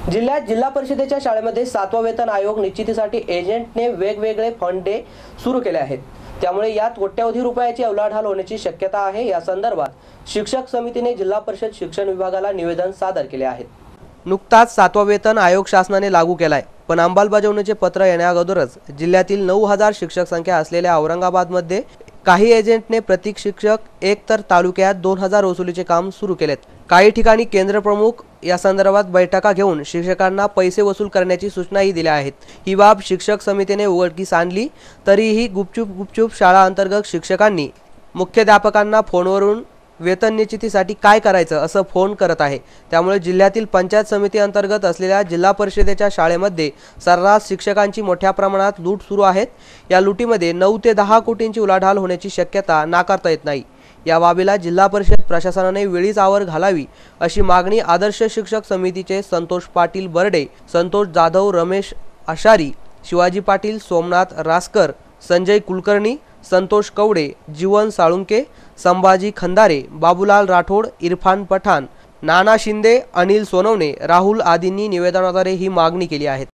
जिल्ह्यात जिल्हा परिषदेच्या शाळेमध्ये 7वा वेतन आयोग निश्चितीसाठी एजंटने वेगवेगळे फंड डे सुरू केले आहेत। त्यामुळे यात कोट्यवधी रुपयाची उलाढाल होण्याची शक्यता आहे। या संदर्भात शिक्षक समितीने जिल्हा परिषद शिक्षण विभागाला निवेदन सादर केले आहे। नुकताच 7वा वेतन आयोग शासनाने लागू केलाय, पण अंमलबजावणीचे पत्र येण्याअगोदरच जिल्ह्यातील 9000 शिक्षक संख्या असलेल्या औरंगाबादमध्ये काही एजंटने प्रत्येक शिक्षक एक तर तालुक्यात 2000 वसुलीचे काम सुरू केलेत। काही ठिकाणी केंद्र प्रमुख या संदर्भात बैठका घेऊन शिक्षकांना पैसे वसूल करण्याची सूचनाही दिल्या आहेत। ही बाब शिक्षक समितीने उघडकीस आणली तरीही गुपचूप शाळा अंतर्गत शिक्षकांनी मुख्याध्यापकांना फोनवरून वेतन निश्चितीसाठी काय करायचं असं फोन करत आहे। त्यामुळे जिल्ह्यातील पंचायत समिती अंतर्गत असलेल्या जिल्हा परिषदेच्या शाळेमध्ये सर्रास शिक्षकांची मोठ्या प्रमाणात लूट सुरू आहेत। या लुटीमध्ये 9 ते 10 कोटींची उलाढाल होण्याची शक्यता नाकारता येत नाही। या बाबीला जिल्हा परिषद प्रशासनाने वेळीच आवर घालावी अशी मागणी आदर्श शिक्षक समितीचे संतोष पाटील बर्डे, संतोष जाधव, रमेश आशारी, शिवाजी पाटील, सोमनाथ रासकर, संजय कुलकर्णी, संतोष कवडे, जीवन साळुंके, संभाजी खंदारे, बाबूलाल राठोड, इरफान पठाण, नाना शिंदे, अनिल सोनवणे, राहुल आदींनी निवेदनाद्वारे ही मागणी केली आहे।